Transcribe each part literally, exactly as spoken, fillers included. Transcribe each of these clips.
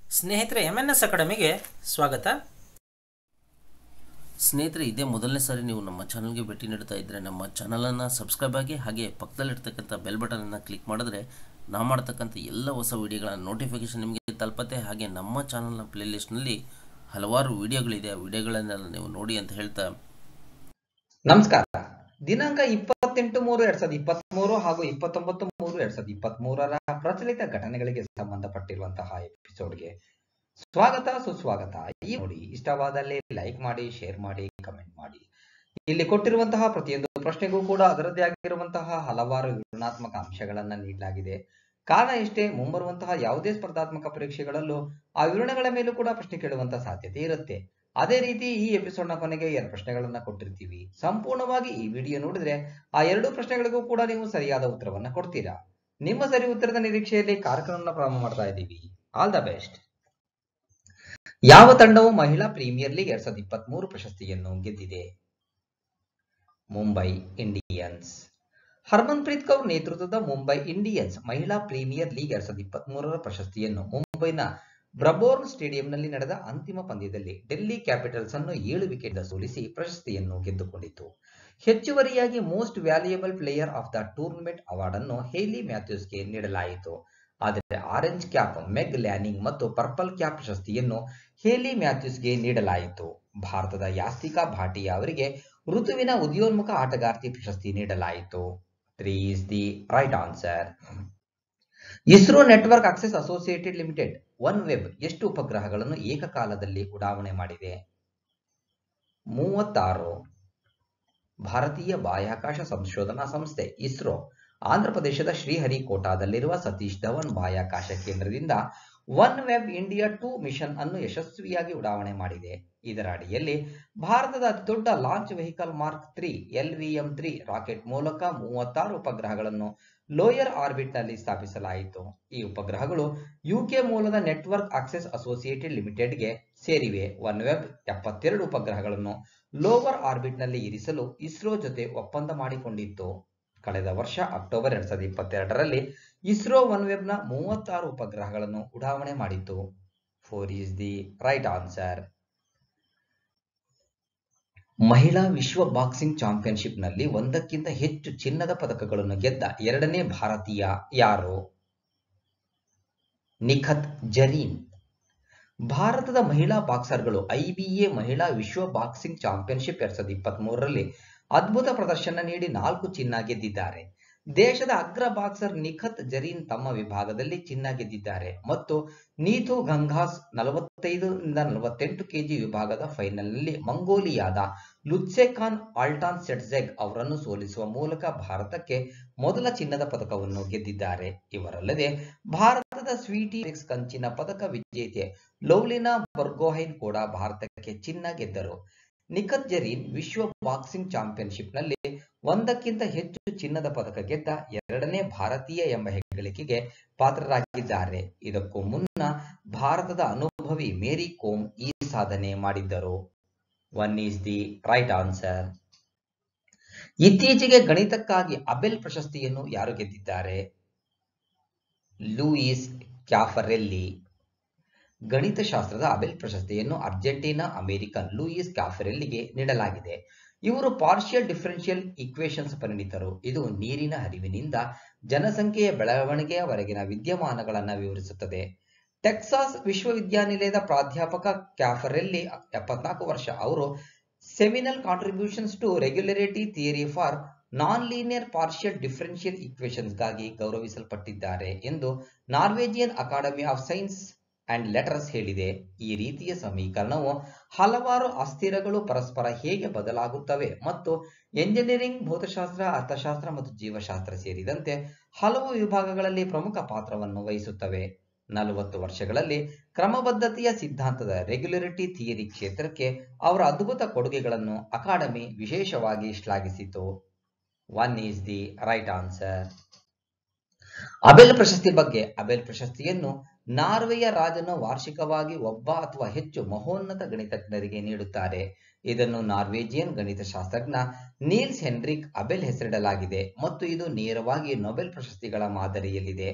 ಸ್ನೇಹಿತರೆ, M N S ಅಕಾಡೆಮಿಗೆ ಸ್ವಾಗತ. ಸ್ನೇಹಿತರೆ, ಇದೇ ಮೊದಲನೇ ಸಾರಿ ನೀವು ನಮ್ಮ ಚಾನಲ್ಗೆ ಭೇಟಿ ನೀಡ್ತಾ ಇದ್ದರೆ ನಮ್ಮ ಚಾನಲನ್ನು ಸಬ್ಸ್ಕ್ರೈಬ್ ಆಗಿ, ಹಾಗೆ ಪಕ್ಕದಲ್ಲಿರ್ತಕ್ಕಂಥ ಬೆಲ್ ಬಟನನ್ನು ಕ್ಲಿಕ್ ಮಾಡಿದ್ರೆ ನಾವು ಮಾಡ್ತಕ್ಕಂಥ ಎಲ್ಲ ಹೊಸ ವಿಡಿಯೋಗಳ ನೋಟಿಫಿಕೇಷನ್ ನಿಮಗೆ ತಲುಪತ್ತೆ. ಹಾಗೆ ನಮ್ಮ ಚಾನಲ್ನ ಪ್ಲೇಲಿಸ್ಟ್ನಲ್ಲಿ ಹಲವಾರು ವಿಡಿಯೋಗಳಿದೆ, ಆ ವಿಡಿಯೋಗಳನ್ನೆಲ್ಲ ನೀವು ನೋಡಿ ಅಂತ ಹೇಳ್ತಾ ನಮಸ್ಕಾರ. ದಿನಾಂಕ ಇಪ್ಪತ್ತೆಂಟು ಮೂರು ಎರಡ್ ಸಾವಿರದ ಇಪ್ಪತ್ತ್ ಮೂರು ಹಾಗೂ ಇಪ್ಪತ್ತೊಂಬತ್ತು ಮೂರು ಎರಡ್ ಸಾವಿರದ ಇಪ್ಪತ್ತ್ ಮೂರರ ಪ್ರಚಲಿತ ಘಟನೆಗಳಿಗೆ ಸಂಬಂಧಪಟ್ಟಿರುವಂತಹ ಎಪಿಸೋಡ್ಗೆ ಸ್ವಾಗತ ಸುಸ್ವಾಗತ. ಈ ನೋಡಿ ಇಷ್ಟವಾದಲ್ಲಿ ಲೈಕ್ ಮಾಡಿ, ಶೇರ್ ಮಾಡಿ, ಕಮೆಂಟ್ ಮಾಡಿ. ಇಲ್ಲಿ ಕೊಟ್ಟಿರುವಂತಹ ಪ್ರತಿಯೊಂದು ಪ್ರಶ್ನೆಗೂ ಕೂಡ ಅದರದ್ದೇ ಆಗಿರುವಂತಹ ಹಲವಾರು ವಿವರಣಾತ್ಮಕ ಅಂಶಗಳನ್ನ ನೀಡಲಾಗಿದೆ. ಕಾರಣ ಇಷ್ಟೇ, ಮುಂಬರುವಂತಹ ಯಾವುದೇ ಸ್ಪರ್ಧಾತ್ಮಕ ಪರೀಕ್ಷೆಗಳಲ್ಲೂ ಆ ವಿವರಣೆಗಳ ಮೇಲೂ ಕೂಡ ಪ್ರಶ್ನೆ ಕೇಳುವಂತಹ ಸಾಧ್ಯತೆ ಇರುತ್ತೆ. ಅದೇ ರೀತಿ ಈ ಎಪಿಸೋಡ್ ನ ಕೊನೆಗೆ ಎರಡು ಪ್ರಶ್ನೆಗಳನ್ನ ಕೊಟ್ಟಿರ್ತೀವಿ. ಸಂಪೂರ್ಣವಾಗಿ ಈ ವಿಡಿಯೋ ನೋಡಿದ್ರೆ ಆ ಎರಡು ಪ್ರಶ್ನೆಗಳಿಗೂ ಕೂಡ ನೀವು ಸರಿಯಾದ ಉತ್ತರವನ್ನ ಕೊಡ್ತೀರಾ. ನಿಮ್ಮ ಸರಿ ಉತ್ತರದ ನಿರೀಕ್ಷೆಯಲ್ಲಿ ಕಾರ್ಯಕ್ರಮವನ್ನು ಪ್ರಾರಂಭ ಮಾಡ್ತಾ ಇದ್ದೀವಿ. All the best. ಯಾವ ತಂಡವು ಮಹಿಳಾ ಪ್ರೀಮಿಯರ್ ಲೀಗ್ ಎರಡ್ ಸಾವಿರದ ಇಪ್ಪತ್ತ್ ಮೂರು ಪ್ರಶಸ್ತಿಯನ್ನು ಗೆದ್ದಿದೆ? ಮುಂಬೈ ಇಂಡಿಯನ್ಸ್. ಹರ್ಮನ್ ಪ್ರೀತ್ ಕೌರ್ ನೇತೃತ್ವದ ಮುಂಬೈ ಇಂಡಿಯನ್ಸ್ ಮಹಿಳಾ ಪ್ರೀಮಿಯರ್ ಲೀಗ್ ಎರಡ್ ಸಾವಿರದ ಇಪ್ಪತ್ತ್ ಮೂರರ ಪ್ರಶಸ್ತಿಯನ್ನು ಮುಂಬೈನ ಬ್ರಬೋರ್ನ್ ಸ್ಟೇಡಿಯಂನಲ್ಲಿ ನಡೆದ ಅಂತಿಮ ಪಂದ್ಯದಲ್ಲಿ ಡೆಲ್ಲಿ ಕ್ಯಾಪಿಟಲ್ಸ್ ಅನ್ನು ಏಳು ವಿಕೆಟ್ ಸೋಲಿಸಿ ಪ್ರಶಸ್ತಿಯನ್ನು ಗೆದ್ದುಕೊಂಡಿತು. ಹೆಚ್ಚುವರಿಯಾಗಿ most valuable player of the tournament award ಅನ್ನು ಹೇಲಿ ಮ್ಯಾಥ್ಯೂಸ್ಗೆ ನೀಡಲಾಯಿತು. ಆದರೆ ಆರೆಂಜ್ ಕ್ಯಾಪ್ ಮೆಗ್ ಲ್ಯಾನಿಂಗ್ ಮತ್ತು ಪರ್ಪಲ್ ಕ್ಯಾಪ್ ಪ್ರಶಸ್ತಿಯನ್ನು ಹೇಲಿ ಮ್ಯಾಥ್ಯೂಸ್ಗೆ ನೀಡಲಾಯಿತು. ಭಾರತದ ಯಾಸ್ತಿಕಾ ಭಾಟಿಯಾ ಅವರಿಗೆ ಋತುವಿನ ಉದಯೋನ್ಮುಖ ಆಟಗಾರ್ತಿ ಪ್ರಶಸ್ತಿ ನೀಡಲಾಯಿತು. Three is the right answer. ISRO network access associated limited one web ಎಷ್ಟು ಉಪಗ್ರಹಗಳನ್ನು ಏಕಕಾಲದಲ್ಲಿ ಉಡಾವಣೆ ಮಾಡಿದೆ? ಮೂವತ್ತಾರು. ಭಾರತೀಯ ಬಾಹ್ಯಾಕಾಶ ಸಂಶೋಧನಾ ಸಂಸ್ಥೆ ಇಸ್ರೋ ಆಂಧ್ರಪ್ರದೇಶದ ಶ್ರೀಹರಿಕೋಟಾದಲ್ಲಿರುವ ಸತೀಶ್ ಧವನ್ ಬಾಹ್ಯಾಕಾಶ ಕೇಂದ್ರದಿಂದ one web India two mission ಅನ್ನು ಯಶಸ್ವಿಯಾಗಿ ಉಡಾವಣೆ ಮಾಡಿದೆ. ಇದರ ಅಡಿಯಲ್ಲಿ ಭಾರತದ ಅತಿದೊಡ್ಡ launch vehicle mark three L V M three rocket ಮೂಲಕ ಮೂವತ್ತಾರು ಉಪಗ್ರಹಗಳನ್ನು ಲೋಯರ್ ಆರ್ಬಿಟ್ ನಲ್ಲಿ ಸ್ಥಾಪಿಸಲಾಯಿತು. ಈ ಉಪಗ್ರಹಗಳು ಯುಕೆ ಮೂಲದ ನೆಟ್ವರ್ಕ್ ಆಕ್ಸೆಸ್ ಅಸೋಸಿಯೇಟೆಡ್ ಲಿಮಿಟೆಡ್ಗೆ ಸೇರಿವೆ. ಒನ್ ವೆಬ್ ಎಪ್ಪತ್ತೆರಡು ಉಪಗ್ರಹಗಳನ್ನು ಲೋವರ್ ಆರ್ಬಿಟ್ ನಲ್ಲಿ ಇರಿಸಲು ಇಸ್ರೋ ಜೊತೆ ಒಪ್ಪಂದ ಮಾಡಿಕೊಂಡಿತ್ತು. ಕಳೆದ ವರ್ಷ ಅಕ್ಟೋಬರ್ ಎರಡ್ ಸಾವಿರದ ಇಪ್ಪತ್ತೆರಡರಲ್ಲಿ ಇಸ್ರೋ ಒನ್ ವೆಬ್ ನ ಮೂವತ್ತಾರು ಉಪಗ್ರಹಗಳನ್ನು ಉಡಾವಣೆ ಮಾಡಿತು. Four is the right answer. ಮಹಿಳಾ ವಿಶ್ವ ಬಾಕ್ಸಿಂಗ್ ಚಾಂಪಿಯನ್ಶಿಪ್ ನಲ್ಲಿ ಒಂದಕ್ಕಿಂತ ಹೆಚ್ಚು ಚಿನ್ನದ ಪದಕಗಳನ್ನು ಗೆದ್ದ ಎರಡನೇ ಭಾರತೀಯ ಯಾರು? ನಿಖತ್ ಜರೀನ್. ಭಾರತದ ಮಹಿಳಾ ಬಾಕ್ಸರ್ಗಳು ಐಬಿಎ ಮಹಿಳಾ ವಿಶ್ವ ಬಾಕ್ಸಿಂಗ್ ಚಾಂಪಿಯನ್ಶಿಪ್ ಎರಡ್ ಸಾವಿರದ ಇಪ್ಪತ್ತ್ ಮೂರರಲ್ಲಿ ಅದ್ಭುತ ಪ್ರದರ್ಶನ ನೀಡಿ ನಾಲ್ಕು ಚಿನ್ನ ಗೆದ್ದಿದ್ದಾರೆ. ದೇಶದ ಅಗ್ರ ಬಾಕ್ಸರ್ ನಿಖತ್ ಜರೀನ್ ತಮ್ಮ ವಿಭಾಗದಲ್ಲಿ ಚಿನ್ನ ಗೆದ್ದಿದ್ದಾರೆ ಮತ್ತು ನೀತು ಗಂಘಾಸ್ ನಲವತ್ತೈದು ಇಂದ ನಲವತ್ತೆಂಟು ಕೆಜಿ ವಿಭಾಗದ ಫೈನಲ್ನಲ್ಲಿ ಮಂಗೋಲಿಯಾದ ಲುತ್ಸೆಖಾನ್ ಆಲ್ಟಾನ್ ಸೆಟ್ಜೆಗ್ ಅವರನ್ನು ಸೋಲಿಸುವ ಮೂಲಕ ಭಾರತಕ್ಕೆ ಮೊದಲ ಚಿನ್ನದ ಪದಕವನ್ನು ಗೆದ್ದಿದ್ದಾರೆ. ಇವರಲ್ಲದೆ ಭಾರತದ ಸ್ವೀಟಿ ಕಂಚಿನ ಪದಕ ವಿಜೇತೆ ಲವ್ಲಿನಾ ಬರ್ಗೊಹೈನ್ ಕೂಡ ಭಾರತಕ್ಕೆ ಚಿನ್ನ ಗೆದ್ದರು. ನಿಖತ್ ಜರೀನ್ ವಿಶ್ವ ಬಾಕ್ಸಿಂಗ್ ಚಾಂಪಿಯನ್ಶಿಪ್ ನಲ್ಲಿ ಒಂದಕ್ಕಿಂತ ಹೆಚ್ಚು ಚಿನ್ನದ ಪದಕ ಗೆದ್ದ ಎರಡನೇ ಭಾರತೀಯ ಎಂಬ ಹೆಗ್ಗಳಿಕೆಗೆ ಪಾತ್ರರಾಗಿದ್ದಾರೆ. ಇದಕ್ಕೂ ಮುನ್ನ ಭಾರತದ ಅನುಭವಿ ಮೇರಿ ಕೋಮ್ ಈ ಸಾಧನೆ ಮಾಡಿದ್ದರು. One is the right answer. ಇತ್ತೀಚೆಗೆ ಗಣಿತಕ್ಕಾಗಿ ಅಬೆಲ್ ಪ್ರಶಸ್ತಿಯನ್ನು ಯಾರು ಗೆದ್ದಿದ್ದಾರೆ? Luis Caffarelli. ಗಣಿತಶಾಸ್ತ್ರದ ಅಬೆಲ್ ಪ್ರಶಸ್ತಿಯನ್ನು ಅರ್ಜೆಂಟೀನಾ ಅಮೆರಿಕನ್ ಲೂಯಿಸ್ ಕ್ಯಾಫರೆಲ್ಲಿಗೆ ನೀಡಲಾಗಿದೆ. ಇವರು ಪಾರ್ಷಿಯಲ್ ಡಿಫರೆನ್ಷಿಯಲ್ ಈಕ್ವೇಷನ್ಸ್ ಪರಿಣಿತರು. ಇದು ನೀರಿನ ಹರಿವಿನಿಂದ ಜನಸಂಖ್ಯೆಯ ಬೆಳವಣಿಗೆಯವರೆಗಿನ ವಿದ್ಯಮಾನಗಳನ್ನು ವಿವರಿಸುತ್ತದೆ. ಟೆಕ್ಸಾಸ್ ವಿಶ್ವವಿದ್ಯಾನಿಲಯದ ಪ್ರಾಧ್ಯಾಪಕ ಕ್ಯಾಫರೆಲ್ಲಿ ಎಪ್ಪತ್ನಾಲ್ಕು ವರ್ಷ. ಅವರು seminal contributions to regularity theory for non linear partial differential equations ಗಾಗಿ ಗೌರವಿಸಲ್ಪಟ್ಟಿದ್ದಾರೆ ಎಂದು Norwegian academy of science and letters ಹೇಳಿದೆ. ಈ ರೀತಿಯ ಸಮೀಕರಣವು ಹಲವಾರು ಅಸ್ಥಿರಗಳು ಪರಸ್ಪರ ಹೇಗೆ ಬದಲಾಗುತ್ತವೆ ಮತ್ತು ಎಂಜಿನಿಯರಿಂಗ್, ಭೌತಶಾಸ್ತ್ರ, ಅರ್ಥಶಾಸ್ತ್ರ ಮತ್ತು ಜೀವಶಾಸ್ತ್ರ ಸೇರಿದಂತೆ ಹಲವು ವಿಭಾಗಗಳಲ್ಲಿ ಪ್ರಮುಖ ಪಾತ್ರವನ್ನು ವಹಿಸುತ್ತವೆ. ನಲವತ್ತು ವರ್ಷಗಳಲ್ಲಿ ಕ್ರಮಬದ್ಧತೆಯ ಸಿದ್ಧಾಂತದ ರೆಗ್ಯುಲರಿಟಿ ಥಿಯರಿ ಕ್ಷೇತ್ರಕ್ಕೆ ಅವರ ಅದ್ಭುತ ಕೊಡುಗೆಗಳನ್ನು ಅಕಾಡೆಮಿ ವಿಶೇಷವಾಗಿ ಶ್ಲಾಘಿಸಿತು. One is the right answer. Abel ಪ್ರಶಸ್ತಿ ಬಗ್ಗೆ. ಅಬೆಲ್ ಪ್ರಶಸ್ತಿಯನ್ನು ನಾರ್ವೆಯ ರಾಜನು ವಾರ್ಷಿಕವಾಗಿ ಒಬ್ಬ ಅಥವಾ ಹೆಚ್ಚು ಮಹೋನ್ನತ ಗಣಿತಜ್ಞರಿಗೆ ನೀಡುತ್ತಾರೆ. ಇದನ್ನು ನಾರ್ವೇಜಿಯನ್ ಗಣಿತಶಾಸ್ತ್ರಜ್ಞ ನೀಲ್ಸ್ ಹೆನ್ರಿಕ್ ಅಬೆಲ್ ಹೆಸರಿಡಲಾಗಿದೆ ಮತ್ತು ಇದು ನೇರವಾಗಿ ನೊಬೆಲ್ ಪ್ರಶಸ್ತಿಗಳ ಮಾದರಿಯಲ್ಲಿದೆ.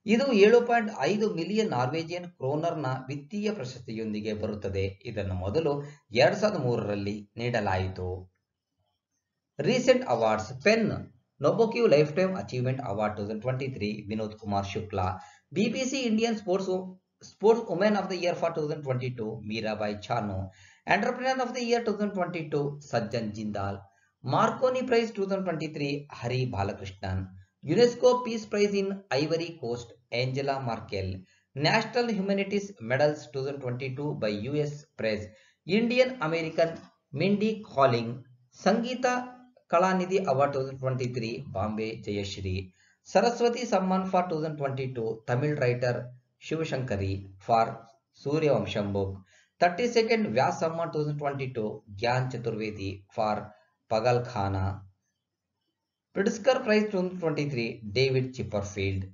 ಇದು ಏಳು ಪಾಯಿಂಟ್ ಐದು ಮಿಲಿಯನ್ ನಾರ್ವೇಜಿಯನ್ ಕ್ರೋನರ್ನ ವಿತ್ತೀಯ ಪ್ರಶಸ್ತಿಯೊಂದಿಗೆ ಬರುತ್ತದೆ. ಇದನ್ನು ಮೊದಲು ಎರಡ್ ಸಾವಿರದ ಮೂರರಲ್ಲಿ ನೀಡಲಾಯಿತು. Recent awards. PEN Nabokov lifetime achievement award two thousand twenty three Vinod Kumar Shukla. BBC Indian sports sports women of the year for two thousand twenty two Mirabai Chanu. Entrepreneur of the year two thousand twenty two Sajjan Jindal. Marconi prize two thousand twenty three Hari Balakrishnan. UNESCO peace prize in Ivory Coast Angela Merkel. National humanities medals two thousand twenty two by US press Indian American Mindy Kaling. Sangita Kalanidhi award two thousand twenty three Bombay Jayashri. Saraswati Samman for two thousand twenty two Tamil writer Sivasankari for Suryavamsam book. Thirty second Vyas Samman two thousand twenty two Gyan Chaturvedi for Pagal Khana. Pritzker prize two thousand twenty three David Chipperfield.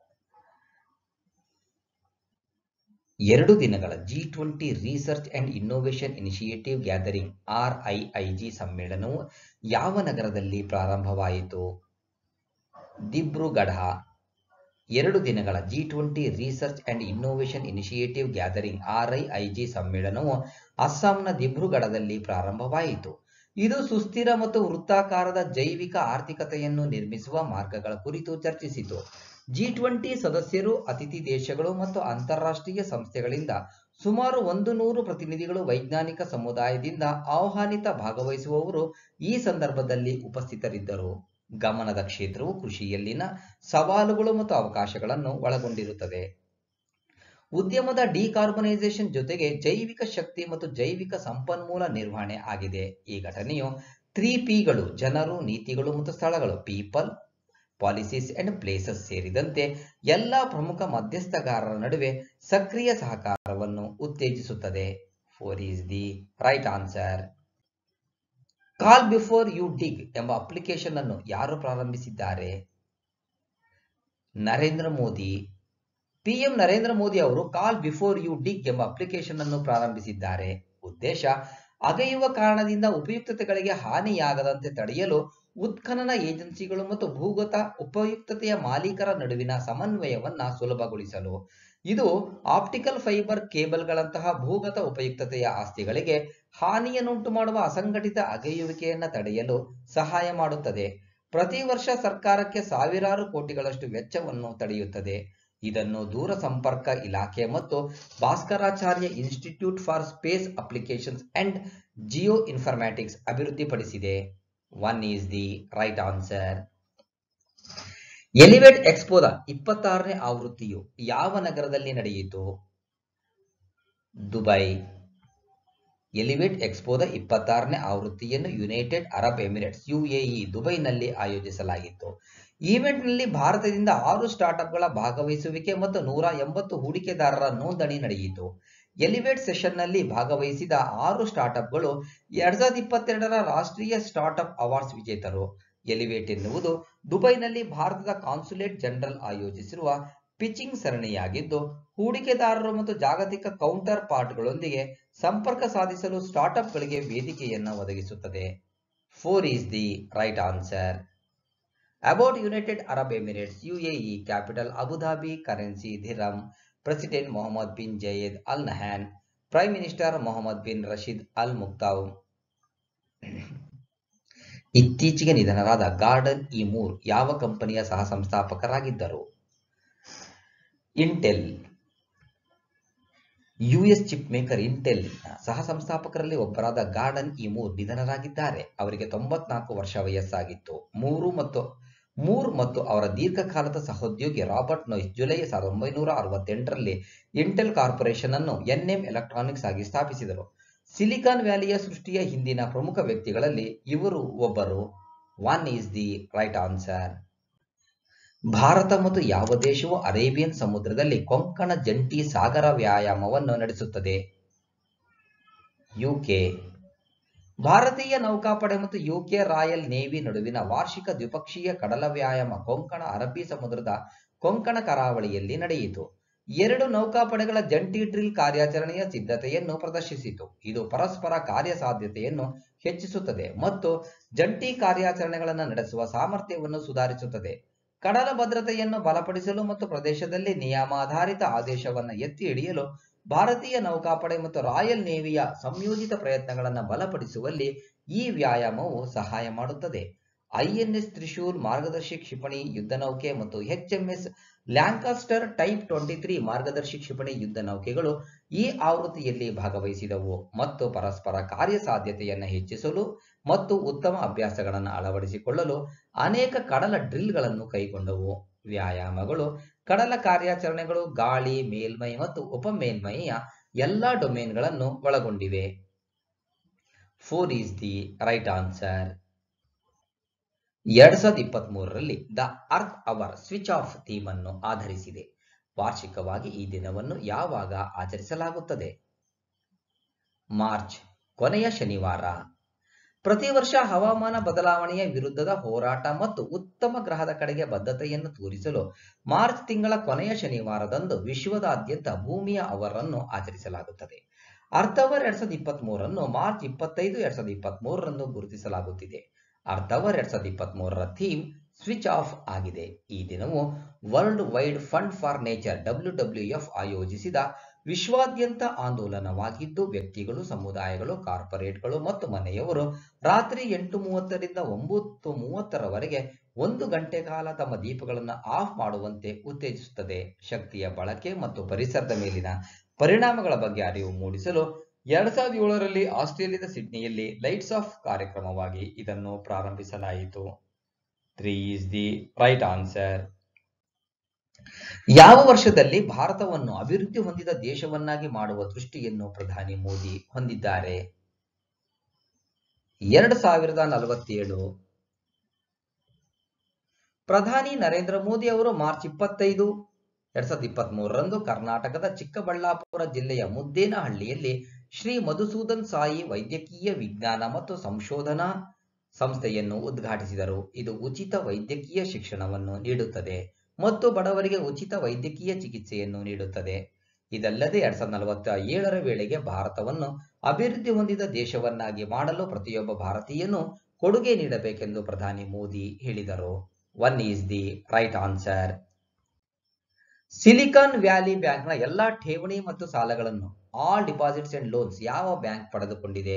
ಎರಡು ದಿನಗಳ G twenty research and innovation initiative gathering R I I G ಸಮ್ಮೇಳನವು ಯಾವ ನಗರದಲ್ಲಿ ಪ್ರಾರಂಭವಾಯಿತು? ದಿಬ್ರುಗಢ. ಎರಡು ದಿನಗಳ G twenty research and innovation initiative gathering R I I G ಸಮ್ಮೇಳನವು ಅಸ್ಸಾಂನ ದಿಬ್ರುಗಢದಲ್ಲಿ ಪ್ರಾರಂಭವಾಯಿತು. ಇದು ಸುಸ್ಥಿರ ಮತ್ತು ವೃತ್ತಾಕಾರದ ಜೈವಿಕ ಆರ್ಥಿಕತೆಯನ್ನು ನಿರ್ಮಿಸುವ ಮಾರ್ಗಗಳ ಕುರಿತು ಚರ್ಚಿಸಿತು. ಜಿ ಟ್ವೆಂಟಿ ಸದಸ್ಯರು, ಅತಿಥಿ ದೇಶಗಳು ಮತ್ತು ಅಂತಾರಾಷ್ಟ್ರೀಯ ಸಂಸ್ಥೆಗಳಿಂದ ಸುಮಾರು ಒಂದು ನೂರು ಪ್ರತಿನಿಧಿಗಳು, ವೈಜ್ಞಾನಿಕ ಸಮುದಾಯದಿಂದ ಆಹ್ವಾನಿತ ಭಾಗವಹಿಸುವವರು ಈ ಸಂದರ್ಭದಲ್ಲಿ ಉಪಸ್ಥಿತರಿದ್ದರು. ಗಮನದ ಕ್ಷೇತ್ರವು ಕೃಷಿಯಲ್ಲಿನ ಸವಾಲುಗಳು ಮತ್ತು ಅವಕಾಶಗಳನ್ನು ಒಳಗೊಂಡಿರುತ್ತದೆ. ಉದ್ಯಮದ ಡಿಕಾರ್ಬನೈಸೇಷನ್ ಜೊತೆಗೆ ಜೈವಿಕ ಶಕ್ತಿ ಮತ್ತು ಜೈವಿಕ ಸಂಪನ್ಮೂಲ ನಿರ್ವಹಣೆ ಆಗಿದೆ. ಈ ಘಟನೆಯು ತ್ರೀ ಪಿಗಳು ಜನರು, ನೀತಿಗಳು ಮತ್ತು ಸ್ಥಳಗಳು ಪೀಪಲ್, ಪಾಲಿಸೀಸ್ ಅಂಡ್ ಪ್ಲೇಸಸ್ ಸೇರಿದಂತೆ ಎಲ್ಲ ಪ್ರಮುಖ ಮಧ್ಯಸ್ಥಗಾರರ ನಡುವೆ ಸಕ್ರಿಯ ಸಹಕಾರವನ್ನು ಉತ್ತೇಜಿಸುತ್ತದೆ. Four is the right answer. Call before you dig ಎಂಬ ಅಪ್ಲಿಕೇಶನ್ ಅನ್ನು ಯಾರು ಪ್ರಾರಂಭಿಸಿದ್ದಾರೆ? ನರೇಂದ್ರ ಮೋದಿ. ಪಿಎಂ ನರೇಂದ್ರ ಮೋದಿ ಅವರು ಕಾಲ್ ಬಿಫೋರ್ ಯು ಡಿಗ್ ಎಂಬ ಅಪ್ಲಿಕೇಶನ್ ಅನ್ನು ಪ್ರಾರಂಭಿಸಿದ್ದಾರೆ. ಉದ್ದೇಶ ಅಗೆಯುವ ಕಾರಣದಿಂದ ಉಪಯುಕ್ತತೆಗಳಿಗೆ ಹಾನಿಯಾಗದಂತೆ ತಡೆಯಲು ಉತ್ಖನನ ಏಜೆನ್ಸಿಗಳು ಮತ್ತು ಭೂಗತ ಉಪಯುಕ್ತತೆಯ ಮಾಲೀಕರ ನಡುವಿನ ಸಮನ್ವಯವನ್ನ ಸುಲಭಗೊಳಿಸಲು. ಇದು ಆಪ್ಟಿಕಲ್ ಫೈಬರ್ ಕೇಬಲ್ಗಳಂತಹ ಭೂಗತ ಉಪಯುಕ್ತತೆಯ ಆಸ್ತಿಗಳಿಗೆ ಹಾನಿಯನ್ನುಂಟು ಮಾಡುವ ಅಸಂಘಟಿತ ಅಗೆಯುವಿಕೆಯನ್ನು ತಡೆಯಲು ಸಹಾಯ ಮಾಡುತ್ತದೆ. ಪ್ರತಿ ವರ್ಷ ಸರ್ಕಾರಕ್ಕೆ ಸಾವಿರಾರು ಕೋಟಿಗಳಷ್ಟು ವೆಚ್ಚವನ್ನು ತಡೆಯುತ್ತದೆ. ಇದನ್ನು ದೂರ ಸಂಪರ್ಕ ಇಲಾಖೆ ಮತ್ತು Bhaskaracharya institute for space applications and geoinformatics ಅಭಿವೃದ್ಧಿಪಡಿಸಿದೆ. One is the right answer. Elevate ಎಕ್ಸ್ಪೋದ ಇಪ್ಪತ್ತಾರನೇ ಆವೃತ್ತಿಯು ಯಾವ ನಗರದಲ್ಲಿ ನಡೆಯಿತು? ದುಬೈ. ಎಲಿವೇಟ್ ಎಕ್ಸ್ಪೋದ ಇಪ್ಪತ್ತಾರನೇ ಆವೃತ್ತಿಯನ್ನು ಯುನೈಟೆಡ್ ಅರಬ್ ಎಮಿರೇಟ್ಸ್ ಯುಎಇ ದುಬೈನಲ್ಲಿ ಆಯೋಜಿಸಲಾಗಿತ್ತು. ಈವೆಂಟ್ನಲ್ಲಿ ಭಾರತದಿಂದ ಆರು ಸ್ಟಾರ್ಟ್ಅಪ್ಗಳ ಭಾಗವಹಿಸುವಿಕೆ ಮತ್ತು ನೂರ ಎಂಬತ್ತು ಹೂಡಿಕೆದಾರರ ನೋಂದಣಿ ನಡೆಯಿತು. ಎಲಿವೇಟ್ ಸೆಷನ್ನಲ್ಲಿ ಭಾಗವಹಿಸಿದ ಆರು ಸ್ಟಾರ್ಟ್ಅಪ್ಗಳು ಎರಡ್ ಸಾವಿರದ ಇಪ್ಪತ್ತೆರಡರ ರಾಷ್ಟ್ರೀಯ ಸ್ಟಾರ್ಟ್ಅಪ್ ಅವಾರ್ಡ್ಸ್ ವಿಜೇತರು. ಎಲಿವೇಟ್ ಎನ್ನುವುದು ದುಬೈನಲ್ಲಿ ಭಾರತದ ಕಾನ್ಸುಲೇಟ್ ಜನರಲ್ ಆಯೋಜಿಸಿರುವ ಪಿಚಿಂಗ್ ಸರಣಿಯಾಗಿದ್ದು, ಹೂಡಿಕೆದಾರರು ಮತ್ತು ಜಾಗತಿಕ ಕೌಂಟರ್ ಪಾರ್ಟ್ಗಳೊಂದಿಗೆ ಸಂಪರ್ಕ ಸಾಧಿಸಲು ಸ್ಟಾರ್ಟ್ಅಪ್ಗಳಿಗೆ ವೇದಿಕೆಯನ್ನು ಒದಗಿಸುತ್ತದೆ. Four is the right answer. About United Arab Emirates UAE capital Abu Dhabi, currency dirham, president Mohammed bin Zayed Al Nahyan, prime minister Mohammed bin Rashid Al Maktoum. ಇತ್ತೀಚೆಗೆ ನಿಧನರಾದ ಗಾರ್ಡನ್ ಇ ಮೂರ್ ಯಾವ ಕಂಪನಿಯ ಸಹ ಸಂಸ್ಥಾಪಕರಾಗಿದ್ದರು? Intel. US chip maker Intel ಸಹ ಸಂಸ್ಥಾಪಕರಲ್ಲಿ ಒಬ್ಬರಾದ ಗಾರ್ಡನ್ ಇ ಮೂರ್ ನಿಧನರಾಗಿದ್ದಾರೆ. ಅವರಿಗೆ ತೊಂಬತ್ನಾಲ್ಕು ವರ್ಷ ವಯಸ್ಸಾಗಿತ್ತು. ಮೂರು ಮತ್ತು ಮೂರ್ ಮತ್ತು ಅವರ ದೀರ್ಘಕಾಲದ ಸಹೋದ್ಯೋಗಿ ರಾಬರ್ಟ್ ನೋಯ್ಸ್ ಜುಲೈ ಸಾವಿರದ ಒಂಬೈನೂರ ಅರವತ್ತೆಂಟರಲ್ಲಿ ಇಂಟೆಲ್ ಕಾರ್ಪೊರೇಷನ್ ಅನ್ನು ಎನ್ಎಂ ಎಲೆಕ್ಟ್ರಾನಿಕ್ಸ್ ಆಗಿ ಸ್ಥಾಪಿಸಿದರು. ಸಿಲಿಕಾನ್ ವ್ಯಾಲಿಯ ಸೃಷ್ಟಿಯ ಹಿಂದಿನ ಪ್ರಮುಖ ವ್ಯಕ್ತಿಗಳಲ್ಲಿ ಇವರು ಒಬ್ಬರು. One is the right answer. ಭಾರತ ಮತ್ತು ಯಾವ ದೇಶವು ಅರೇಬಿಯನ್ ಸಮುದ್ರದಲ್ಲಿ ಕೊಂಕಣ ಜಂಟಿ ಸಾಗರ ವ್ಯಾಯಾಮವನ್ನು ನಡೆಸುತ್ತದೆ? ಯುಕೆ. ಭಾರತೀಯ ನೌಕಾಪಡೆ ಮತ್ತು ಯುಕೆ ರಾಯಲ್ ನೇವಿ ನಡುವಿನ ವಾರ್ಷಿಕ ದ್ವಿಪಕ್ಷೀಯ ಕಡಲ ವ್ಯಾಯಾಮ ಕೊಂಕಣ ಅರಬ್ಬಿ ಸಮುದ್ರದ ಕೊಂಕಣ ಕರಾವಳಿಯಲ್ಲಿ ನಡೆಯಿತು. ಎರಡು ನೌಕಾಪಡೆಗಳ ಜಂಟಿ ಡ್ರಿಲ್ ಕಾರ್ಯಾಚರಣೆಯ ಸಿದ್ಧತೆಯನ್ನು ಪ್ರದರ್ಶಿಸಿತು. ಇದು ಪರಸ್ಪರ ಕಾರ್ಯಸಾಧ್ಯತೆಯನ್ನು ಹೆಚ್ಚಿಸುತ್ತದೆ ಮತ್ತು ಜಂಟಿ ಕಾರ್ಯಾಚರಣೆಗಳನ್ನು ನಡೆಸುವ ಸಾಮರ್ಥ್ಯವನ್ನು ಸುಧಾರಿಸುತ್ತದೆ. ಕಡಲ ಭದ್ರತೆಯನ್ನು ಬಲಪಡಿಸಲು ಮತ್ತು ಪ್ರದೇಶದಲ್ಲಿ ನಿಯಮಾಧಾರಿತ ಆದೇಶವನ್ನು ಎತ್ತಿ ಹಿಡಿಯಲು ಭಾರತೀಯ ನೌಕಾಪಡೆ ಮತ್ತು ರಾಯಲ್ ನೇವಿಯ ಸಂಯೋಜಿತ ಪ್ರಯತ್ನಗಳನ್ನು ಬಲಪಡಿಸುವಲ್ಲಿ ಈ ವ್ಯಾಯಾಮವು ಸಹಾಯ ಮಾಡುತ್ತದೆ. ಐಎನ್ಎಸ್ ತ್ರಿಶೂಲ್ ಮಾರ್ಗದರ್ಶಿ ಕ್ಷಿಪಣಿ ಯುದ್ಧ ನೌಕೆ ಮತ್ತು HMS Lancaster type twenty three ಮಾರ್ಗದರ್ಶಿ ಕ್ಷಿಪಣಿ ಯುದ್ಧ ನೌಕೆಗಳು ಈ ಆವೃತ್ತಿಯಲ್ಲಿ ಭಾಗವಹಿಸಿದವು ಮತ್ತು ಪರಸ್ಪರ ಕಾರ್ಯಸಾಧ್ಯತೆಯನ್ನು ಹೆಚ್ಚಿಸಲು ಮತ್ತು ಉತ್ತಮ ಅಭ್ಯಾಸಗಳನ್ನು ಅಳವಡಿಸಿಕೊಳ್ಳಲು ಅನೇಕ ಕಡಲ ಡ್ರಿಲ್ಗಳನ್ನು ಕೈಗೊಂಡವು. ವ್ಯಾಯಾಮಗಳು ಕಡಲ ಕಾರ್ಯಾಚರಣೆಗಳು ಗಾಳಿ, ಮೇಲ್ಮೈ ಮತ್ತು ಉಪಮೇಲ್ಮೈಯ ಎಲ್ಲಾ ಡೊಮೇನ್ಗಳನ್ನು ಒಳಗೊಂಡಿವೆ. Four is the right answer. ಎರಡ್ ಸಾವಿರದ ಇಪ್ಪತ್ತ್ ಮೂರರಲ್ಲಿ the earth hour switch off theme ಅನ್ನು ಆಧರಿಸಿದೆ. ವಾರ್ಷಿಕವಾಗಿ ಈ ದಿನವನ್ನು ಯಾವಾಗ ಆಚರಿಸಲಾಗುತ್ತದೆ? ಮಾರ್ಚ್ ಕೊನೆಯ ಶನಿವಾರ. ಪ್ರತಿ ವರ್ಷ ಹವಾಮಾನ ಬದಲಾವಣೆಯ ವಿರುದ್ಧದ ಹೋರಾಟ ಮತ್ತು ಉತ್ತಮ ಗ್ರಹದ ಕಡೆಗೆ ಬದ್ಧತೆಯನ್ನು ತೋರಿಸಲು ಮಾರ್ಚ್ ತಿಂಗಳ ಕೊನೆಯ ಶನಿವಾರದಂದು ವಿಶ್ವದಾದ್ಯಂತ ಭೂಮಿಯ ಅವರನ್ನು ಆಚರಿಸಲಾಗುತ್ತದೆ. ಅರ್ತ್ ಅವರ್ ಎರಡ್ ಸಾವಿರದ ಇಪ್ಪತ್ತ್ ಮೂರನ್ನು ಮಾರ್ಚ್ ಇಪ್ಪತ್ತೈದು ಎರಡ್ ಸಾವಿರದ ಇಪ್ಪತ್ತ್ ಮೂರರಂದು ಗುರುತಿಸಲಾಗುತ್ತಿದೆ. ಅರ್ತ್ ಅವರ್ ಎರಡ್ ಸಾವಿರದ ಇಪ್ಪತ್ತ್ ಮೂರರ ಥೀಮ್ ಸ್ವಿಚ್ ಆಫ್ ಆಗಿದೆ. ಈ ದಿನವು World Wide Fund for Nature W W F ಆಯೋಜಿಸಿದ ವಿಶ್ವಾದ್ಯಂತ ಆಂದೋಲನವಾಗಿದ್ದು, ವ್ಯಕ್ತಿಗಳು, ಸಮುದಾಯಗಳು, ಕಾರ್ಪೊರೇಟ್ಗಳು ಮತ್ತು ಮನೆಯವರು ರಾತ್ರಿ ಎಂಟು ಮೂವತ್ತರಿಂದ ಒಂಬತ್ತು ಮೂವತ್ತರವರೆಗೆ ಒಂದು ಗಂಟೆ ಕಾಲ ತಮ್ಮ ದೀಪಗಳನ್ನು ಆಫ್ ಮಾಡುವಂತೆ ಉತ್ತೇಜಿಸುತ್ತದೆ. ಶಕ್ತಿಯ ಬಳಕೆ ಮತ್ತು ಪರಿಸರದ ಮೇಲಿನ ಪರಿಣಾಮಗಳ ಬಗ್ಗೆ ಅರಿವು ಮೂಡಿಸಲು ಎರಡ್ ಸಾವಿರದ ಏಳರಲ್ಲಿ ಆಸ್ಟ್ರೇಲಿಯಾದ ಸಿಡ್ನಿಯಲ್ಲಿ ಲೈಟ್ಸ್ ಆಫ್ ಕಾರ್ಯಕ್ರಮವಾಗಿ ಇದನ್ನು ಪ್ರಾರಂಭಿಸಲಾಯಿತು. Three is the right answer. ಯಾವ ವರ್ಷದಲ್ಲಿ ಭಾರತವನ್ನು ಅಭಿವೃದ್ಧಿ ಹೊಂದಿದ ದೇಶವನ್ನಾಗಿ ಮಾಡುವ ದೃಷ್ಟಿಯನ್ನು ಪ್ರಧಾನಿ ಮೋದಿ ಹೊಂದಿದ್ದಾರೆ? ಎರಡು ಸಾವಿರದ ನಲವತ್ತೇಳು. ಪ್ರಧಾನಿ ನರೇಂದ್ರ ಮೋದಿ ಅವರು ಮಾರ್ಚ್ ಇಪ್ಪತ್ತೈದು ಎರಡ್ ಸಾವಿರದ ಇಪ್ಪತ್ತ್ ಮೂರರಂದು ಕರ್ನಾಟಕದ ಚಿಕ್ಕಬಳ್ಳಾಪುರ ಜಿಲ್ಲೆಯ ಮುದ್ದೇನಹಳ್ಳಿಯಲ್ಲಿ ಶ್ರೀ ಮಧುಸೂದನ್ ಸಾಯಿ ವೈದ್ಯಕೀಯ ವಿಜ್ಞಾನ ಮತ್ತು ಸಂಶೋಧನಾ ಸಂಸ್ಥೆಯನ್ನು ಉದ್ಘಾಟಿಸಿದರು. ಇದು ಉಚಿತ ವೈದ್ಯಕೀಯ ಶಿಕ್ಷಣವನ್ನು ನೀಡುತ್ತದೆ ಮತ್ತು ಬಡವರಿಗೆ ಉಚಿತ ವೈದ್ಯಕೀಯ ಚಿಕಿತ್ಸೆಯನ್ನು ನೀಡುತ್ತದೆ. ಇದಲ್ಲದೆ ಎರಡ್ ಸಾವಿರದ ನಲವತ್ತ ಏಳರ ವೇಳೆಗೆ ಭಾರತವನ್ನು ಅಭಿವೃದ್ಧಿ ಹೊಂದಿದ ದೇಶವನ್ನಾಗಿ ಮಾಡಲು ಪ್ರತಿಯೊಬ್ಬ ಭಾರತೀಯನು ಕೊಡುಗೆ ನೀಡಬೇಕೆಂದು ಪ್ರಧಾನಿ ಮೋದಿ ಹೇಳಿದರು. One is the right answer. Silicon valley ಬ್ಯಾಂಕ್ನ ಎಲ್ಲಾ ಠೇವಣಿ ಮತ್ತು ಸಾಲಗಳನ್ನು ಆಲ್ ಡಿಪಾಸಿಟ್ಸ್ ಅಂಡ್ ಲೋನ್ಸ್ ಯಾವ ಬ್ಯಾಂಕ್ ಪಡೆದುಕೊಂಡಿದೆ?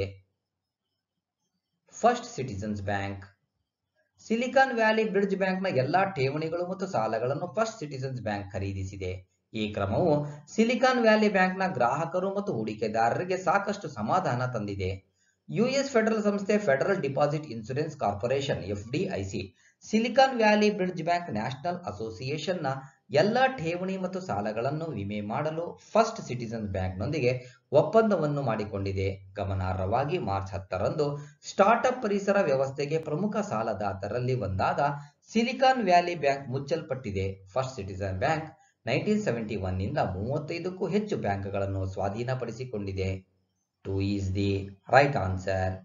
First Citizens Bank. Silicon Valley Bridge ಬ್ಯಾಂಕ್ನ ಎಲ್ಲಾ ಠೇವಣಿಗಳು ಮತ್ತು ಸಾಲಗಳನ್ನು ಫಸ್ಟ್ ಸಿಟಿಜನ್ಸ್ ಬ್ಯಾಂಕ್ ಖರೀದಿಸಿದೆ. ಈ ಕ್ರಮವು ಸಿಲಿಕಾನ್ ವ್ಯಾಲಿ ಬ್ಯಾಂಕ್ನ ಗ್ರಾಹಕರು ಮತ್ತು ಹೂಡಿಕೆದಾರರಿಗೆ ಸಾಕಷ್ಟು ಸಮಾಧಾನ ತಂದಿದೆ. ಯುಎಸ್ ಫೆಡರಲ್ ಸಂಸ್ಥೆ federal deposit insurance corporation FDIC Silicon Valley Bridge Bank national ಅಸೋಸಿಯೇಷನ್ನ ಎಲ್ಲ ಠೇವಣಿ ಮತ್ತು ಸಾಲಗಳನ್ನು ವಿಮೆ ಮಾಡಲು ಫಸ್ಟ್ ಸಿಟಿಜನ್ಸ್ ಬ್ಯಾಂಕ್ನೊಂದಿಗೆ ಒಪ್ಪಂದವನ್ನು ಮಾಡಿಕೊಂಡಿದೆ. ಗಮನಾರ್ಹವಾಗಿ ಮಾರ್ಚ್ ಹತ್ತರಂದು ಸ್ಟಾರ್ಟ್ಅಪ್ ಪರಿಸರ ವ್ಯವಸ್ಥೆಗೆ ಪ್ರಮುಖ ಸಾಲದಾತರಲ್ಲಿ ಒಂದಾದ ಸಿಲಿಕಾನ್ ವ್ಯಾಲಿ ಬ್ಯಾಂಕ್ ಮುಚ್ಚಲ್ಪಟ್ಟಿದೆ. First Citizen Bank nineteen seventy one ನಿಂದ ಮೂವತ್ತೈದಕ್ಕೂ ಹೆಚ್ಚು ಬ್ಯಾಂಕ್ಗಳನ್ನು ಸ್ವಾಧೀನಪಡಿಸಿಕೊಂಡಿದೆ. Two is the right answer.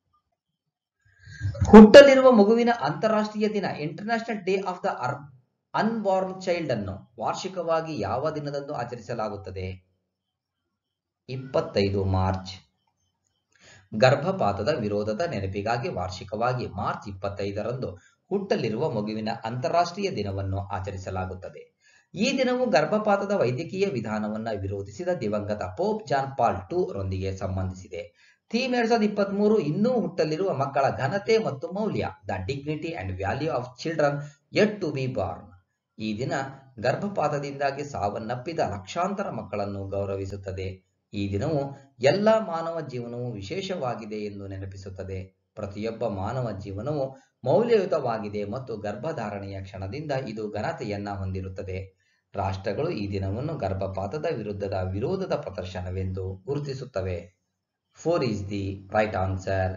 ಹುಟ್ಟಲಿರುವ ಮಗುವಿನ ಅಂತಾರಾಷ್ಟ್ರೀಯ ದಿನ international day of the unborn child ಅನ್ನು ವಾರ್ಷಿಕವಾಗಿ ಯಾವ ದಿನದಂದು ಆಚರಿಸಲಾಗುತ್ತದೆ? ಇಪ್ಪತ್ತೈದು ಮಾರ್ಚ್. ಗರ್ಭಪಾತದ ವಿರೋಧದ ನೆನಪಿಗಾಗಿ ವಾರ್ಷಿಕವಾಗಿ ಮಾರ್ಚ್ ಇಪ್ಪತ್ತೈದರಂದು ಹುಟ್ಟಲಿರುವ ಮಗುವಿನ ಅಂತಾರಾಷ್ಟ್ರೀಯ ದಿನವನ್ನು ಆಚರಿಸಲಾಗುತ್ತದೆ. ಈ ದಿನವು ಗರ್ಭಪಾತದ ವೈದ್ಯಕೀಯ ವಿಧಾನವನ್ನು ವಿರೋಧಿಸಿದ ದಿವಂಗತ ಪೋಪ್ ಜಾನ್ ಪಾಲ್ ಟೂ ರೊಂದಿಗೆ ಸಂಬಂಧಿಸಿದೆ. ಥೀಮ್ ಎರಡ್ ಸಾವಿರದ ಇಪ್ಪತ್ತ್ ಮೂರು ಇನ್ನೂ ಹುಟ್ಟಲಿರುವ ಮಕ್ಕಳ ಘನತೆ ಮತ್ತು ಮೌಲ್ಯ, the dignity and value of children yet to be born. ಈ ದಿನ ಗರ್ಭಪಾತದಿಂದಾಗಿ ಸಾವನ್ನಪ್ಪಿದ ಲಕ್ಷಾಂತರ ಮಕ್ಕಳನ್ನು ಗೌರವಿಸುತ್ತದೆ. ಈ ದಿನವು ಎಲ್ಲ ಮಾನವ ಜೀವನವು ವಿಶೇಷವಾಗಿದೆ ಎಂದು ನೆನಪಿಸುತ್ತದೆ. ಪ್ರತಿಯೊಬ್ಬ ಮಾನವ ಜೀವನವು ಮೌಲ್ಯಯುತವಾಗಿದೆ ಮತ್ತು ಗರ್ಭಧಾರಣೆಯ ಕ್ಷಣದಿಂದ ಇದು ಘನತೆಯನ್ನ ಹೊಂದಿರುತ್ತದೆ. ರಾಷ್ಟ್ರಗಳು ಈ ದಿನವನ್ನು ಗರ್ಭಪಾತದ ವಿರುದ್ಧದ ವಿರೋಧದ ಪ್ರದರ್ಶನವೆಂದು ಗುರುತಿಸುತ್ತವೆ. Four is the right answer.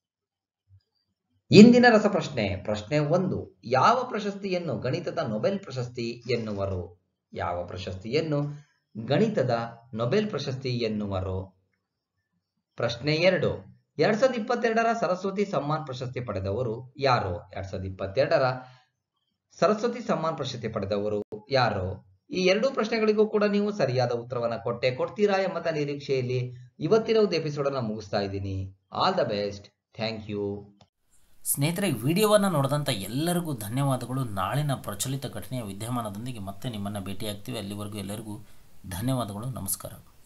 ಇಂದಿನ ರಸಪ್ರಶ್ನೆ. ಪ್ರಶ್ನೆ ಒಂದು. ಯಾವ ಪ್ರಶಸ್ತಿಯನ್ನು ಗಣಿತದ ನೊಬೆಲ್ ಪ್ರಶಸ್ತಿ ಎನ್ನುವರು? ಯಾವ ಪ್ರಶಸ್ತಿಯನ್ನು ಗಣಿತದ ನೊಬೆಲ್ ಪ್ರಶಸ್ತಿ ಎನ್ನುವರು? ಪ್ರಶ್ನೆ ಎರಡು. ಎರಡ್ ಸಾವಿರದ ಇಪ್ಪತ್ತೆರಡರ ಸರಸ್ವತಿ ಸಮ್ಮಾನ್ ಪ್ರಶಸ್ತಿ ಪಡೆದವರು ಯಾರು? ಎರಡ್ ಸಾವಿರದ ಇಪ್ಪತ್ತೆರಡರ ಸರಸ್ವತಿ ಸಮ್ಮಾನ್ ಪ್ರಶಸ್ತಿ ಪಡೆದವರು ಯಾರು? ಈ ಎರಡೂ ಪ್ರಶ್ನೆಗಳಿಗೂ ಕೂಡ ನೀವು ಸರಿಯಾದ ಉತ್ತರವನ್ನ ಕೊಟ್ಟೆ ಕೊಡ್ತೀರಾ ಎಂಬ ನಿರೀಕ್ಷೆಯಲ್ಲಿ ಇವತ್ತಿನ ಒಂದು ಎಪಿಸೋಡ್ ಅನ್ನ ಮುಗಿಸ್ತಾ ಇದ್ದೀನಿ. All the best. Thank you. ಸ್ನೇಹಿತರೆ, ವಿಡಿಯೋವನ್ನು ನೋಡಿದಂಥ ಎಲ್ಲರಿಗೂ ಧನ್ಯವಾದಗಳು. ನಾಳಿನ ಪ್ರಚಲಿತ ಘಟನೆಯ ವಿದ್ಯಮಾನದೊಂದಿಗೆ ಮತ್ತೆ ನಿಮ್ಮನ್ನು ಭೇಟಿಯಾಗ್ತೀವಿ. ಅಲ್ಲಿವರೆಗೂ ಎಲ್ಲರಿಗೂ ಧನ್ಯವಾದಗಳು. ನಮಸ್ಕಾರ.